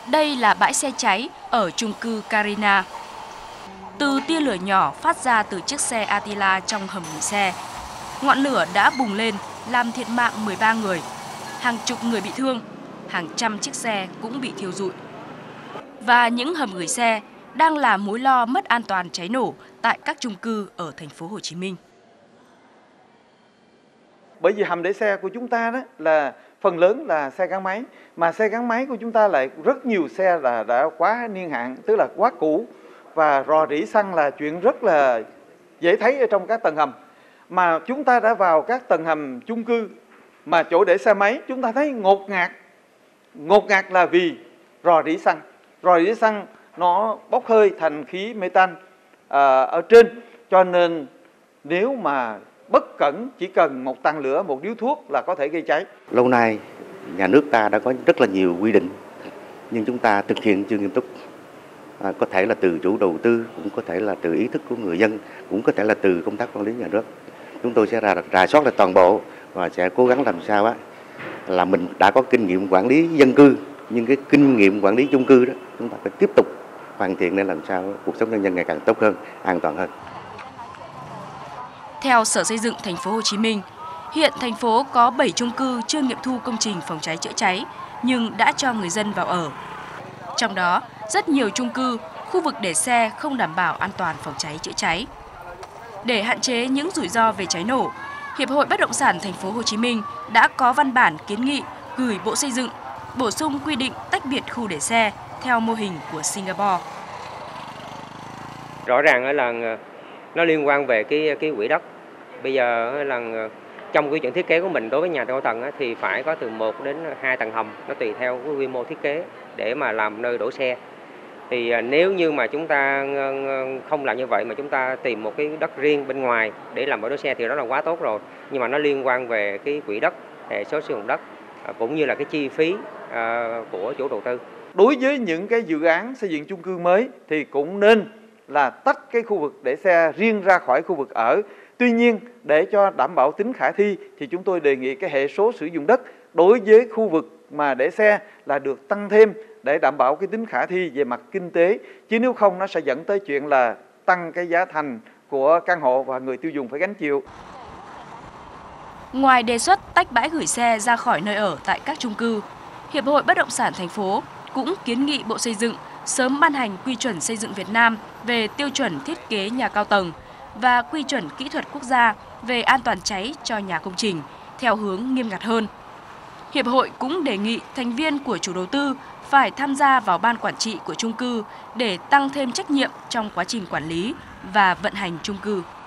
Đây là bãi xe cháy ở chung cư Carina. Từ tia lửa nhỏ phát ra từ chiếc xe Attila trong hầm gửi xe. Ngọn lửa đã bùng lên, làm thiệt mạng 13 người. Hàng chục người bị thương, hàng trăm chiếc xe cũng bị thiêu rụi. Và những hầm gửi xe đang là mối lo mất an toàn cháy nổ tại các chung cư ở thành phố Hồ Chí Minh. Bởi vì hầm để xe của chúng ta đó là phần lớn là xe gắn máy, mà xe gắn máy của chúng ta lại rất nhiều xe là đã quá niên hạn, tức là quá cũ, và rò rỉ xăng là chuyện rất là dễ thấy ở trong các tầng hầm. Mà chúng ta đã vào các tầng hầm chung cư mà chỗ để xe máy chúng ta thấy ngột ngạt là vì rò rỉ xăng. Rò rỉ xăng nó bốc hơi thành khí metan ở trên, cho nên nếu mà bất cẩn chỉ cần một tàn lửa, một điếu thuốc là có thể gây cháy. Lâu nay nhà nước ta đã có rất là nhiều quy định nhưng chúng ta thực hiện chưa nghiêm túc. Có thể là từ chủ đầu tư, cũng có thể là từ ý thức của người dân, cũng có thể là từ công tác quản lý nhà nước. Chúng tôi sẽ rà soát lại toàn bộ và sẽ cố gắng làm sao là mình đã có kinh nghiệm quản lý dân cư, nhưng cái kinh nghiệm quản lý chung cư đó chúng ta phải tiếp tục hoàn thiện để làm sao cuộc sống nhân dân ngày càng tốt hơn, an toàn hơn. Theo Sở Xây dựng thành phố Hồ Chí Minh, hiện thành phố có 7 chung cư chưa nghiệm thu công trình phòng cháy chữa cháy nhưng đã cho người dân vào ở. Trong đó, rất nhiều chung cư, khu vực để xe không đảm bảo an toàn phòng cháy chữa cháy. Để hạn chế những rủi ro về cháy nổ, Hiệp hội Bất động sản thành phố Hồ Chí Minh đã có văn bản kiến nghị gửi Bộ Xây dựng bổ sung quy định tách biệt khu để xe theo mô hình của Singapore. Rõ ràng là nó liên quan về cái quỹ đất. Bây giờ là trong quy chuẩn thiết kế của mình đối với nhà cao tầng thì phải có từ 1 đến 2 tầng hầm, nó tùy theo cái quy mô thiết kế để mà làm nơi đổ xe. Thì nếu như mà chúng ta không làm như vậy mà chúng ta tìm một cái đất riêng bên ngoài để làm bãi đổ xe thì đó là quá tốt rồi. Nhưng mà nó liên quan về cái quỹ đất, hệ số sử dụng đất cũng như là cái chi phí của chủ đầu tư. Đối với những cái dự án xây dựng chung cư mới thì cũng nên là tách cái khu vực để xe riêng ra khỏi khu vực ở. Tuy nhiên, để cho đảm bảo tính khả thi thì chúng tôi đề nghị cái hệ số sử dụng đất đối với khu vực mà để xe là được tăng thêm để đảm bảo cái tính khả thi về mặt kinh tế. Chứ nếu không nó sẽ dẫn tới chuyện là tăng cái giá thành của căn hộ và người tiêu dùng phải gánh chịu. Ngoài đề xuất tách bãi gửi xe ra khỏi nơi ở tại các chung cư, Hiệp hội Bất động sản thành phố cũng kiến nghị Bộ Xây dựng sớm ban hành quy chuẩn xây dựng Việt Nam về tiêu chuẩn thiết kế nhà cao tầng và quy chuẩn kỹ thuật quốc gia về an toàn cháy cho nhà công trình theo hướng nghiêm ngặt hơn. Hiệp hội cũng đề nghị thành viên của chủ đầu tư phải tham gia vào ban quản trị của chung cư để tăng thêm trách nhiệm trong quá trình quản lý và vận hành chung cư.